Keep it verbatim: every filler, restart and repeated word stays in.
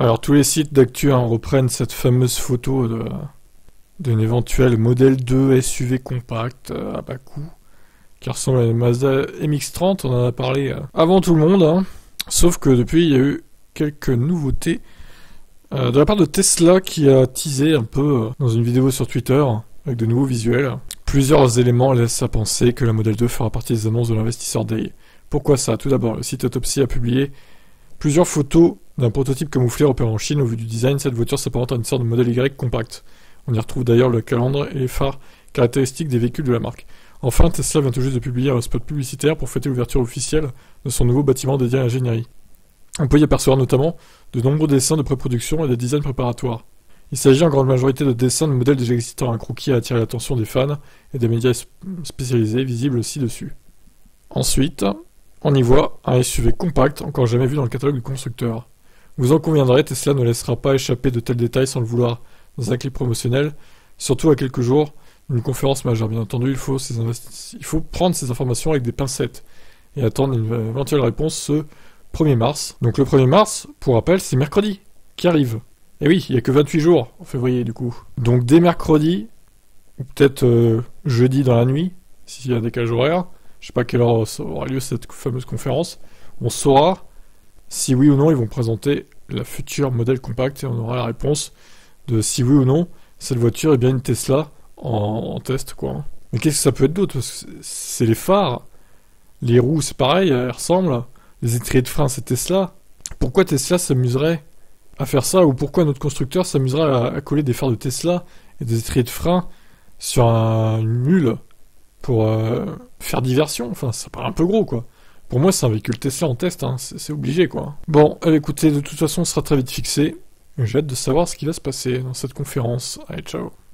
Alors tous les sites d'actu hein, reprennent cette fameuse photo de d'un éventuel modèle deux S U V compact euh, à bas coût qui ressemble à une Mazda M X trente, on en a parlé euh, avant tout le monde, hein. Sauf que depuis il y a eu quelques nouveautés euh, de la part de Tesla qui a teasé un peu euh, dans une vidéo sur Twitter avec de nouveaux visuels. Plusieurs éléments laissent à penser que la Model deux fera partie des annonces de l'Investisseur Day. Pourquoi ça? Tout d'abord, le site Autopsy a publié plusieurs photos d'un prototype camouflé repéré en Chine. Au vu du design, cette voiture s'apparente à une sorte de modèle Y compact. On y retrouve d'ailleurs le calandre et les phares caractéristiques des véhicules de la marque. Enfin, Tesla vient tout juste de publier un spot publicitaire pour fêter l'ouverture officielle de son nouveau bâtiment dédié à l'ingénierie. On peut y apercevoir notamment de nombreux dessins de pré-production et des designs préparatoires. Il s'agit en grande majorité de dessins de modèles déjà existants, un croquis à attirer l'attention des fans et des médias spécialisés visibles ci-dessus. Ensuite, on y voit un S U V compact encore jamais vu dans le catalogue du constructeur. Vous en conviendrez, Tesla ne laissera pas échapper de tels détails sans le vouloir dans un clip promotionnel, surtout à quelques jours d'une conférence majeure. Bien entendu, il faut, ces investi- il faut prendre ces informations avec des pincettes et attendre une éventuelle réponse ce premier mars. Donc le premier mars, pour rappel, c'est mercredi qui arrive. Et oui, il n'y a que vingt-huit jours en février du coup. Donc dès mercredi, ou peut-être euh, jeudi dans la nuit, s'il y a un décalage horaire, je sais pas à quelle heure aura lieu cette fameuse conférence, on saura si oui ou non ils vont présenter la future modèle compact et on aura la réponse de si oui ou non cette voiture est bien une Tesla en, en test quoi. Mais qu'est-ce que ça peut être d'autre? Parce que c'est les phares, les roues c'est pareil, elles ressemblent, les étriers de frein c'est Tesla. Pourquoi Tesla s'amuserait à faire ça, ou pourquoi notre constructeur s'amuserait à, à coller des phares de Tesla et des étriers de frein sur un, une mule pour euh, faire diversion? Enfin, ça paraît un peu gros, quoi. Pour moi, c'est un véhicule Tesla en test, hein. c'est, c'est obligé, quoi. Bon, euh, écoutez, de toute façon, ce sera très vite fixé. J'ai hâte de savoir ce qui va se passer dans cette conférence. Allez, ciao.